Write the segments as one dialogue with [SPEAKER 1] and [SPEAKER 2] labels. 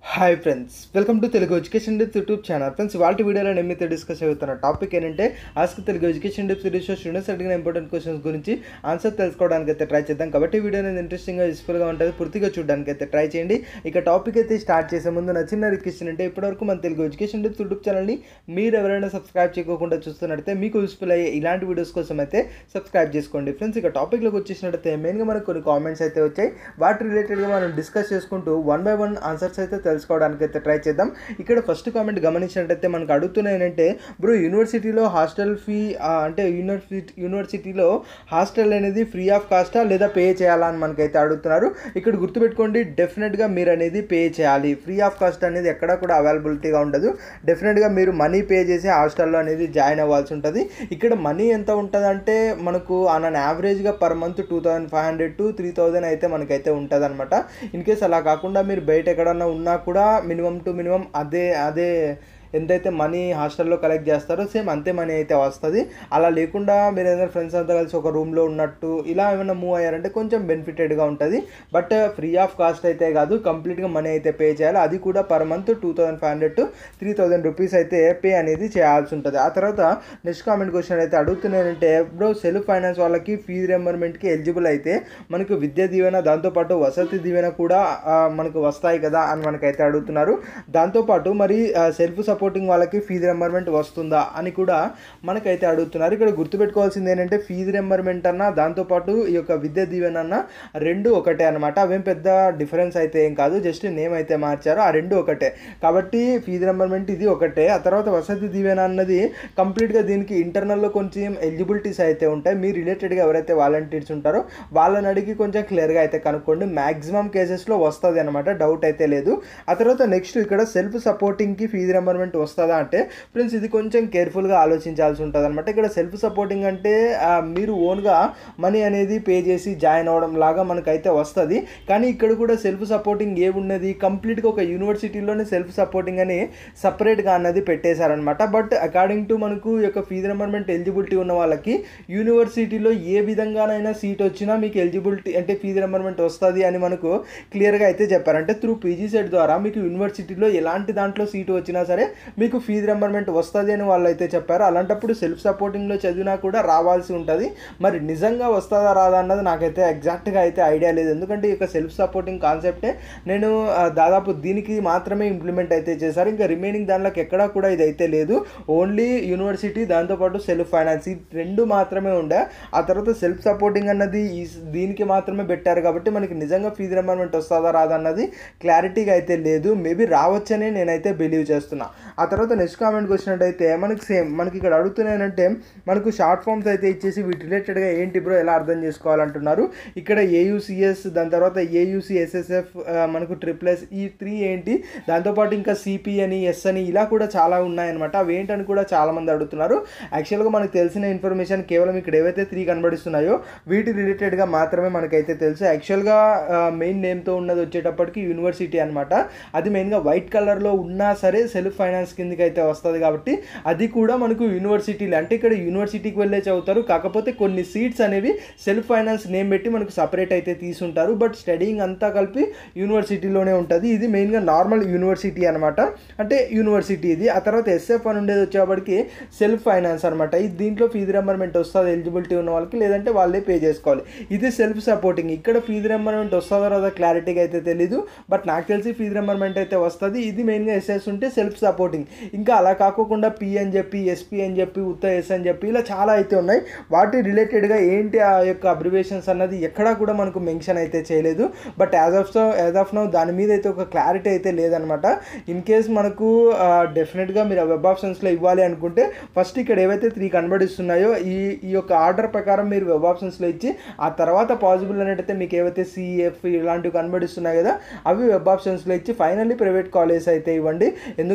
[SPEAKER 1] Hi friends, welcome to Telugu education tips YouTube channel. Friends, వాళ్ళ వీడియోలో నేను మీతో డిస్కస్ అవుతున్న టాపిక్ ఏంటంటే ఆస్క్ తెలుగు ఎడ్యుకేషన్ డిప్స్ సిరీస్లో స్టూడెంట్స్ అడిగిన ఇంపార్టెంట్ క్వశ్చన్స్ గురించి ఆన్సర్ తెలుసుకోవడానికి అయితే ట్రై చేద్దాం. కాబట్టి వీడియో అనేది ఇంట్రెస్టింగ్గా యూస్ఫుల్గా ఉంటుంది, పూర్తిగా చూడడానికి అయితే ట్రై చేయండి. ఇక టాపిక్ అయితే స్టార్ట్ చేసే ముందు నా చిన్న రిక్వెస్ట్ అంటే ఇప్పటివరకు మన తెలుగు ఎడ్యుకేషన్ డిప్స్ యూట్యూబ్ ఛానల్ని మీరు ఎవరైనా సబ్స్క్రైబ్ చేయకుండా చూస్తున్నట్టయితే మీకు యూస్ఫుల్ అయ్యే ఇలాంటి వీడియోస్ కోసం అయితే సబ్స్క్రైబ్ చేసుకోండి. ఫ్రెండ్స్, ఇక టాపిక్లోకి వచ్చేసినట్టయితే మెయిన్గా మనకు కొన్ని కామెంట్స్ అయితే వచ్చాయి. వాటి రిలేటెడ్గా మనం డిస్కస్ చేసుకుంటూ వన్ బై వన్ ఆన్సర్స్ అయితే తెలుసుకోవడానికి అయితే ట్రై చేద్దాం. ఇక్కడ ఫస్ట్ కామెంట్ గమనించినట్టయితే మనకు అడుగుతున్నాయి ఏంటంటే, బ్రో యూనివర్సిటీలో హాస్టల్ ఫీ అంటే యూనివర్సిటీలో హాస్టల్ అనేది ఫ్రీ ఆఫ్ కాస్టా లేదా పే చేయాలా అని మనకైతే అడుగుతున్నారు. ఇక్కడ గుర్తుపెట్టుకోండి, డెఫినెట్గా మీరు అనేది పే చేయాలి. ఫ్రీ ఆఫ్ కాస్ట్ అనేది ఎక్కడ కూడా అవైలబిలిటీగా ఉండదు. డెఫినెట్గా మీరు మనీ పే చేసి హాస్టల్లో అనేది జాయిన్ అవ్వాల్సి ఉంటుంది. ఇక్కడ మనీ ఎంత ఉంటుంది అంటే మనకు ఆన్ యావరేజ్గా పర్ మంత్ 2500 to 3000 అయితే మనకైతే ఉంటుంది అనమాట. ఇన్ కేస్ అలా కాకుండా మీరు బయట ఎక్కడన్నా ఉన్నా కూడా మినిమం టు మినిమం అదే ఎంతైతే మనీ హాస్టల్లో కలెక్ట్ చేస్తారో సేమ్ అంతే మనీ అయితే వస్తుంది. అలా లేకుండా మీరు ఏదైనా ఫ్రెండ్స్ అంతా కలిసి ఒక రూమ్లో ఉన్నట్టు ఇలా ఏమైనా మూవ్ అయ్యారంటే కొంచెం బెనిఫిటెడ్గా ఉంటుంది. బట్ ఫ్రీ ఆఫ్ కాస్ట్ అయితే కాదు, కంప్లీట్గా మనీ అయితే పే చేయాలి. అది కూడా పర్ మంత్ 2500 to 3000 రూపీస్ అయితే పే అనేది చేయాల్సి ఉంటుంది. ఆ తర్వాత నెక్స్ట్ కామెంట్ క్వశ్చన్ అయితే అడుగుతున్నానంటే, బ్రో సెల్ఫ్ ఫైనాన్స్ వాళ్ళకి ఫీజు రింబర్స్మెంట్కి ఎలిజిబుల్ అయితే మనకు విద్యా దీవెన దాంతోపాటు వసతి దీవెన కూడా మనకు వస్తాయి కదా అని మనకైతే అడుగుతున్నారు. దాంతోపాటు మరి సెల్ఫ్ సపోర్టింగ్ వాళ్ళకి ఫీజు రింబర్స్మెంట్ వస్తుందా అని కూడా మనకైతే అడుగుతున్నారు. ఇక్కడ గుర్తుపెట్టుకోవాల్సింది ఏంటంటే, ఫీజు రింబర్స్మెంట్ అన్న దాంతోపాటు ఈ యొక్క విద్యా దీవెన అన్న రెండు ఒకటే అనమాట. అవేం పెద్ద డిఫరెన్స్ అయితే ఏం కాదు, జస్ట్ నేమ్ అయితే మార్చారు. ఆ రెండు ఒకటే కాబట్టి ఫీజు రింబర్స్మెంట్ ఇది ఒకటే. ఆ తర్వాత వసతి దీవెన అన్నది కంప్లీట్గా దీనికి ఇంటర్నల్లో కొంచెం ఎలిజిబిలిటీస్ అయితే ఉంటాయి. మీ రిలేటెడ్గా ఎవరైతే వాలంటీర్స్ ఉంటారో వాళ్ళని అడిగి కొంచెం క్లియర్గా అయితే కనుక్కోండి. మ్యాక్సిమం కేసెస్లో వస్తుంది అనమాట, డౌట్ అయితే లేదు. ఆ తర్వాత నెక్స్ట్ ఇక్కడ సెల్ఫ్ సపోర్టింగ్కి ఫీజు రింబర్స్మెంట్ వస్తుందా అంటే ఫ్రెండ్స్, ఇది కొంచెం కేర్ఫుల్గా ఆలోచించాల్సి ఉంటుంది అనమాట. ఇక్కడ సెల్ఫ్ సపోర్టింగ్ అంటే మీరు ఓన్గా మనీ అనేది పే చేసి జాయిన్ అవ్వడం లాగా మనకైతే వస్తుంది. కానీ ఇక్కడ కూడా సెల్ఫ్ సపోర్టింగ్ ఏమున్నది, కంప్లీట్గా ఒక యూనివర్సిటీలోనే సెల్ఫ్ సపోర్టింగ్ అని సపరేట్గా అన్నది పెట్టేశారనమాట. బట్ అకార్డింగ్ టు మనకు ఈ యొక్క ఫీజు రింబర్స్మెంట్ ఎలిజిబిలిటీ ఉన్న వాళ్ళకి యూనివర్సిటీలో ఏ విధంగానైనా సీట్ వచ్చినా మీకు ఎలిజిబిలిటీ అంటే ఫీజు రింబర్స్మెంట్ వస్తుంది అని మనకు క్లియర్గా అయితే చెప్పారు. అంటే త్రూ పీజీ సెట్ ద్వారా మీకు యూనివర్సిటీలో ఎలాంటి దాంట్లో సీటు వచ్చినా సరే మీకు ఫీజు రింబర్స్మెంట్ వస్తుంది అని వాళ్ళు అయితే చెప్పారు. అలాంటప్పుడు సెల్ఫ్ సపోర్టింగ్లో చదివినా కూడా రావాల్సి ఉంటుంది. మరి నిజంగా వస్తుందా రాదా అన్నది నాకైతే ఎగ్జాక్ట్గా అయితే ఐడియా లేదు. ఎందుకంటే ఈ యొక్క సెల్ఫ్ సపోర్టింగ్ కాన్సెప్టే నేను దాదాపు దీనికి మాత్రమే ఇంప్లిమెంట్ అయితే చేశారు. ఇంకా రిమైనింగ్ దాంట్లోకి ఎక్కడా కూడా ఇది అయితే లేదు. ఓన్లీ యూనివర్సిటీ దాంతోపాటు సెల్ఫ్ ఫైనాన్స్ ఈ రెండు మాత్రమే ఉండే. ఆ తర్వాత సెల్ఫ్ సపోర్టింగ్ అన్నది దీనికి మాత్రమే పెట్టారు. కాబట్టి మనకి నిజంగా ఫీజు రింబర్స్మెంట్ వస్తుందా రాదా అన్నది క్లారిటీగా అయితే లేదు. మేబీ రావచ్చని నేనైతే బిలీవ్ చేస్తున్నా. ఆ తర్వాత నెక్స్ట్ కామెంట్కి వచ్చినట్టయితే మనకి ఇక్కడ అడుగుతున్నాయంటే, మనకు షార్ట్ ఫామ్స్ అయితే ఇచ్చేసి వీటి రిలేటెడ్గా ఏంటి బ్రో ఎలా అర్థం చేసుకోవాలంటున్నారు. ఇక్కడ ఏయూసిఎస్, దాని తర్వాత ఏయూసిఎస్ఎస్ఎఫ్, మనకు ట్రిప్లెస్, ఈ 3 ఏంటి, దాంతోపాటు ఇంకా సిపి అని, ఎస్ అని ఇలా కూడా చాలా ఉన్నాయన్నమాట. అవి ఏంటని కూడా చాలామంది అడుగుతున్నారు. యాక్చువల్గా మనకు తెలిసిన ఇన్ఫర్మేషన్ కేవలం ఇక్కడ ఏవైతే 3 కనబడిస్తున్నాయో వీటి రిలేటెడ్గా మాత్రమే మనకైతే తెలుసు. యాక్చువల్గా మెయిన్ నేమ్తో ఉన్నది వచ్చేటప్పటికి యూనివర్సిటీ అనమాట. అది మెయిన్గా వైట్ కలర్లో ఉన్నా సరే సెల్ఫ్ ఫైనాన్స్ కిందకి అయితే వస్తుంది. కాబట్టి అది కూడా మనకు యూనివర్సిటీలు అంటే ఇక్కడ యూనివర్సిటీకి వెళ్ళే చదువుతారు. కాకపోతే కొన్ని సీట్స్ అనేవి సెల్ఫ్ ఫైనాన్స్ నేమ్ పెట్టి మనకు సపరేట్ అయితే తీసుంటారు. బట్ స్టడీయింగ్ అంతా కలిపి యూనివర్సిటీలోనే ఉంటుంది. ఇది మెయిన్గా నార్మల్ యూనివర్సిటీ అనమాట, అంటే యూనివర్సిటీ ఇది. ఆ తర్వాత ఎస్ఎఫ్ అని ఉండేది వచ్చేప్పటికి సెల్ఫ్ ఫైనాన్స్ అనమాట. ఇది దీంట్లో ఫీజు రింబర్స్మెంట్ వస్తుంది ఎలిజిబిలిటీ ఉన్న వాళ్ళకి, లేదంటే వాళ్ళే పే చేసుకోవాలి. ఇది సెల్ఫ్ సపోర్టింగ్. ఇక్కడ ఫీజు రింబర్స్మెంట్ వస్తుందో రాదో క్లారిటీగా అయితే తెలీదు. బట్ నాకు తెలిసి ఫీజు రింబర్స్మెంట్ అయితే వస్తుంది. ఇది మెయిన్గా ఎస్ఎస్ ఉంటే సెల్ఫ్ సపోర్టింగ్. ఇంకా అలా కాకుండా పి అని చెప్పి, ఎస్పీ అని చెప్పి, ఉత్త ఎస్ అని చెప్పి ఇలా చాలా అయితే ఉన్నాయి. వాటి రిలేటెడ్గా ఏంటి ఆ యొక్క అబ్రివేషన్స్ అన్నది ఎక్కడా కూడా మనకు మెన్షన్ అయితే చేయలేదు. బట్ యాజ్ ఆఫ్ నౌ దాని మీద అయితే ఒక క్లారిటీ అయితే లేదనమాట. ఇన్ కేస్ మనకు డెఫినెట్గా మీరు వెబ్ ఆప్షన్స్లో ఇవ్వాలి అనుకుంటే ఫస్ట్ ఇక్కడ ఏవైతే 3 కనబడిస్తున్నాయో ఈ యొక్క ఆర్డర్ ప్రకారం మీరు వెబ్ ఆప్షన్స్లో ఇచ్చి ఆ తర్వాత పాసిబుల్ అనేటైతే మీకు ఏవైతే సిఎఫ్ ఇలాంటివి కనబడిస్తున్నాయి కదా అవి వెబ్ ఆప్షన్స్లో ఇచ్చి ఫైనల్లీ ప్రైవేట్ కాలేజ్ అయితే ఇవ్వండి. ఎందుకంటే ఇన్కి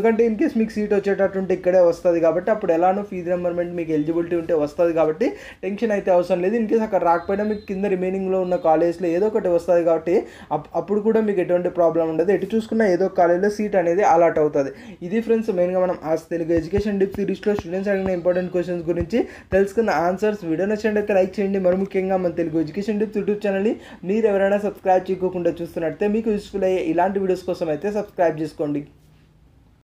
[SPEAKER 1] కేస్ మీకు సీట్ వచ్చేటట్టు ఉంటే ఇక్కడే వస్తుంది కాబట్టి అప్పుడు ఎలానో ఫీజు రింబర్స్మెంట్ మీకు ఎలిజిబిలిటీ ఉంటే వస్తుంది కాబట్టి టెన్షన్ అయితే అవసరం లేదు. ఇన్ కేస్ అక్కడ రాకపోయినా మీకు కింద రిమైనింగ్లో ఉన్న కాలేజ్లో ఏదో ఒకటి వస్తుంది కాబట్టి అప్పుడు కూడా మీకు ఎటువంటి ప్రాబ్లం ఉండదు. ఎటు చూసుకున్నా ఏదో కాలేజ్లో సీట్ అనేది అలాట్ అవుతుంది. ఇది ఫ్రెండ్స్ మెయిన్గా మనం ఆస్క్ తెలుగు ఎడ్యుకేషన్ డిప్ సిరీస్లో స్టూడెంట్స్ అడిగిన ఇంపార్టెంట్ క్వశ్చన్స్ గురించి తెలుసుకున్న ఆన్సర్స్. వీడియో నచ్చినట్లయితే లైక్ చేయండి. మరి ముఖ్యంగా మన తెలుగు ఎడ్యుకేషన్ డిప్ యూట్యూబ్ ఛానల్ని మీరు ఎవరైనా సబ్స్క్రైబ్ చేయకుండా చూస్తున్నట్లయితే మీకు యూస్ఫుల్ అయ్యే ఇలాంటి వీడియోస్ కోసం అయితే సబ్స్క్రైబ్ చేసుకోండి.